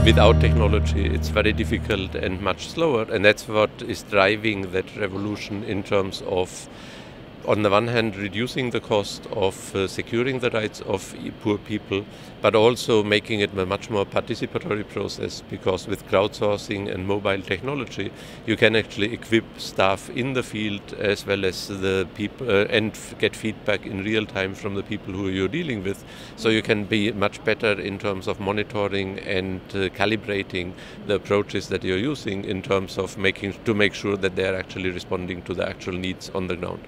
Without technology, it's very difficult and much slower, and that's what is driving that revolution in terms of, on the one hand, reducing the cost of securing the rights of poor people, but also making it a much more participatory process, because with crowdsourcing and mobile technology, you can actually equip staff in the field as well as the people and get feedback in real time from the people who you're dealing with. So you can be much better in terms of monitoring and calibrating the approaches that you're using in terms of make sure that they're actually responding to the actual needs on the ground.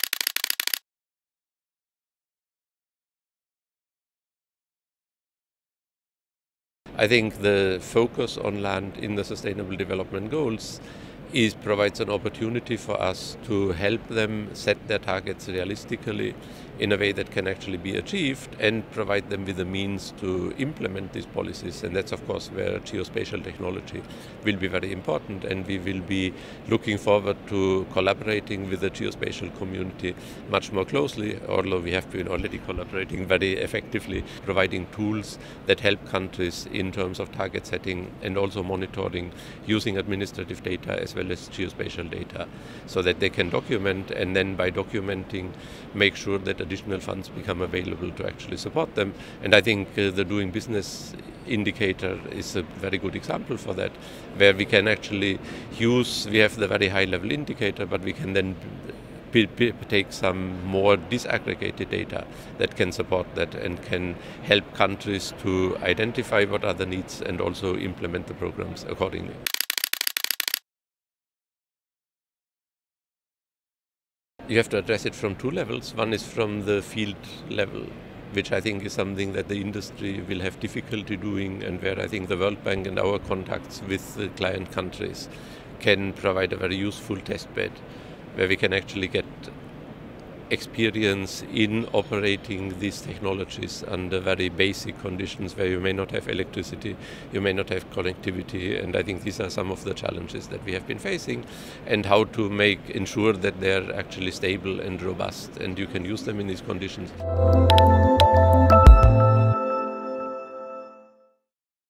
I think the focus on land in the Sustainable Development Goals provides an opportunity for us to help them set their targets realistically in a way that can actually be achieved, and provide them with the means to implement these policies. And that's of course where geospatial technology will be very important, and we will be looking forward to collaborating with the geospatial community much more closely, although we have been already collaborating very effectively, providing tools that help countries in terms of target setting and also monitoring using administrative data as well as geospatial data, so that they can document, and then by documenting make sure that additional funds become available to actually support them. And I think the Doing Business indicator is a very good example for that, where we can actually we have the very high level indicator, but we can then take some more disaggregated data that can support that and can help countries to identify what are the needs and also implement the programs accordingly. You have to address it from two levels. One is from the field level, which I think is something that the industry will have difficulty doing, and where I think the World Bank and our contacts with the client countries can provide a very useful test bed, where we can actually get experience in operating these technologies under very basic conditions, where you may not have electricity, you may not have connectivity, and I think these are some of the challenges that we have been facing, and how to ensure that they're actually stable and robust and you can use them in these conditions.